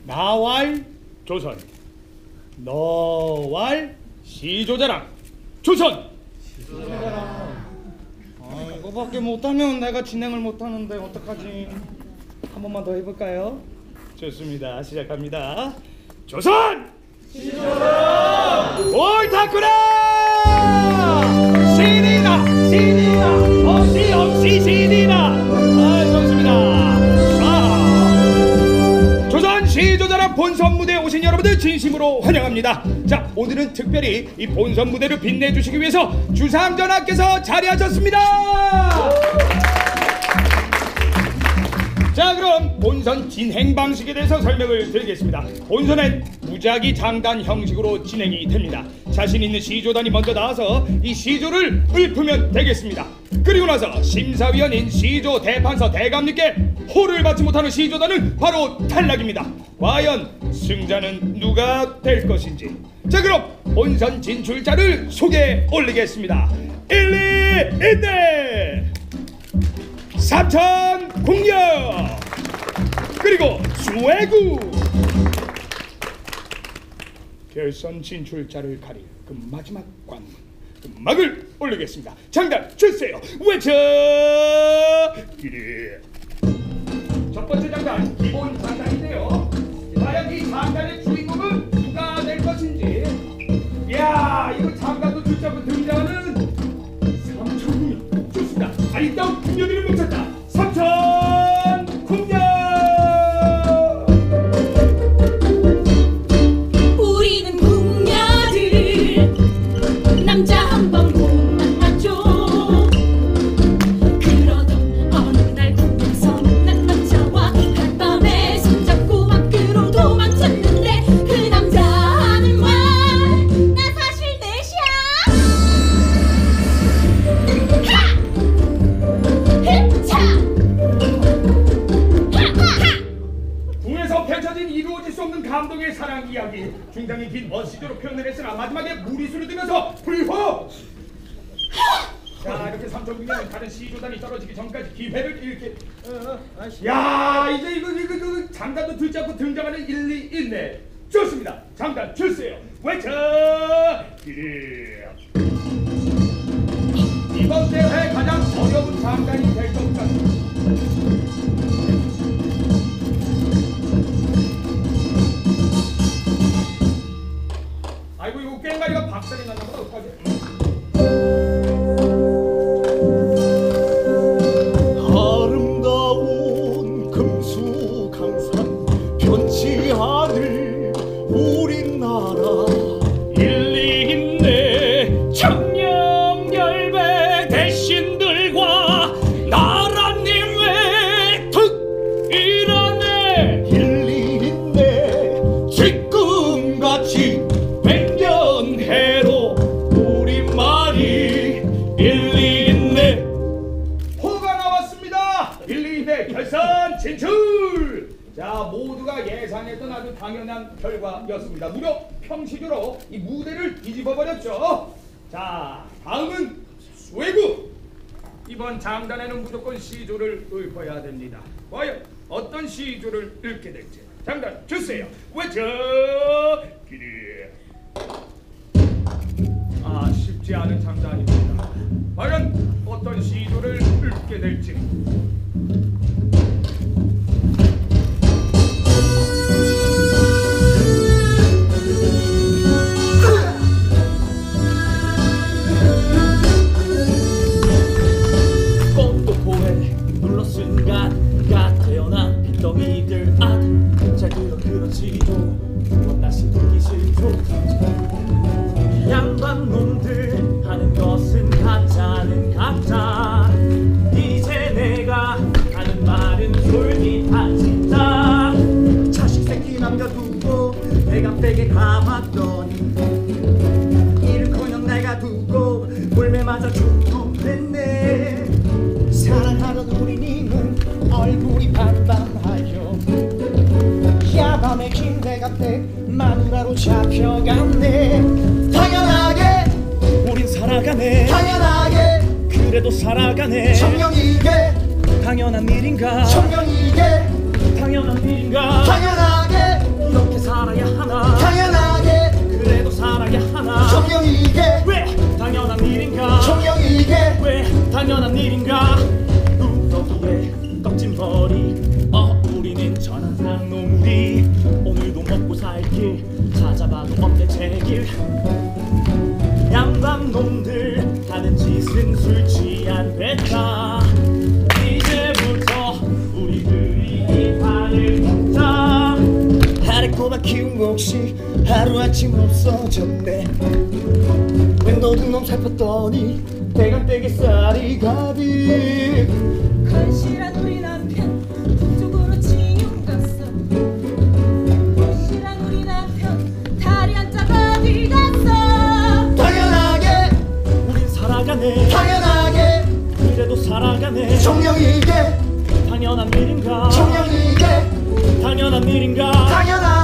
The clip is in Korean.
나왈 조선, 너왈 시조자랑 조선. 이거밖에 못하면 내가 진행을 못하는데 어떡하지? 한 번만 더 해볼까요? 좋습니다. 시작합니다. 조선! 시조자! 옳다구나! 시리나! 없이 시리나! 좋습니다. 조선 시조자랑 본선 무대에 오신 여러분들 진심으로 환영합니다. 자, 오늘은 특별히 이 본선 무대를 빛내주시기 위해서 주상전하께서 자리하셨습니다. 자, 그럼 본선 진행 방식에 대해서 설명을 드리겠습니다. 본선은 무작위 장단 형식으로 진행이 됩니다. 자신 있는 시조단이 먼저 나와서 이 시조를 읊으면 되겠습니다. 그리고 나서 심사위원인 시조 대판서 대감님께 호를 받지 못하는 시조단은 바로 탈락입니다. 과연 승자는 누가 될 것인지. 자, 그럼 본선 진출자를 소개해 올리겠습니다. 1, 2, 1대 삼천공녀, 그리고 수해구. 결선 진출자를 가릴 그 마지막 관문, 그 막을 올리겠습니다. 장단 주세요. 외쳐 기리. 첫 번째 장단 기본 장단인데요. 과연 이 장단의 주인공은 누가 될 것인지. 이야, 이거 장단도 줄자고 등장하는 삼천공녀. 좋습니다. 아리따운 궁녀들을 뭉쳤다. 삼천공녀. 우리는 궁녀들 남자 한 번 못 만났죠. 그러던 어느 날 궁에서 난 남자와 한밤에 손잡고 밖으로 도망쳤는데 그 남자는 말 나 사실 넷이야. 궁에서 펼쳐진 이루어질 수 없는 감동의 사랑 이야기. 중장이 긴 멋시도로 표현을 했으나 마지막에 무리수를 두면서 불호. 자, 이렇게 삼천궁녀는 다른 시조단이 떨어지기 전까지 기회를 잃게. 야, 이제 이거 장단도 들지 않고 등장하는 1, 2, 1네. 좋습니다. 장단 주세요. 외쳐 기리. 이번 대회 가장 어려운 장단이 될 것 같습니다. 아이고, 이거 꽹과리가 박살이 났나 보다. 어떡하지? 아름다운 금수강산 변치 않을 우리나라. 일리인네 청렴결백 대신들과 나라님 외특 일하네. 일리인네 지금같이 백년해로 우리말이 일리인네. 호가 나왔습니다. 일리인네 결선 진출. 자, 모두가 예상했던 아주 당연한 결과였습니다. 무려 평시조로 이 무대를 뒤집어 버렸죠. 자, 다음은 수해구. 이번 장단에는 무조건 시조를 읊어야 됩니다. 과연 어떤 시조를 읊게 될지 장단 주세요. 외쳐 기리. 쉽지 않은 장단입니다. 과연 어떤 시조를 읊게 될지. 꽃도포에 눌러 순간가 태어난 빗덩이들 잘 들어 그런 시조 무엇 다시 듣기 싫죠. 양반 놈들 하는 것은 가짜는 가짜. 이제 내가 하는 말은 솔깃한 진짜. 자식 새끼 남겨두고 내가 빼게 가봤더니 이를커녕 내가 두고 물매 맞아 죽겠네. 사랑하던 우리님은 얼굴이 반반하여 야밤에 김대갑대 마누라로 잡혀갔네. 당연하게 우린 살아가네. 당연하게 그래도 살아가네. 청명이게 당연한 일인가. 청명이게 당연한 일인가. 당연하게 어떻게 살아야 하나 당연하게 그래도 살아야 하나 정령이게 왜 당연한 일인가 정령이게 왜 당연한 일인가 우러기에 떡진 머리 우리는 전한상 노물이 오늘도 먹고 살 길 찾아봐도 없대 제길 양반놈들 하는 짓은 술 취한 배다 이제부터 우리들이 이 판을 먹자 하래꼬마 키운 몫이 하루아침 없어졌네 웬 도둑놈 살폈더니 대감댁에 쌀이 가득 건실한 우리 남편 북쪽으로 지금 갔어. 건실한 우리 남편 다리 한 짝 어디 갔어. 당연하게 우린 살아가네 당연하게 그래도 살아가네 정령이게 당연한 일인가 정령이게 당연한 일인가 당연하게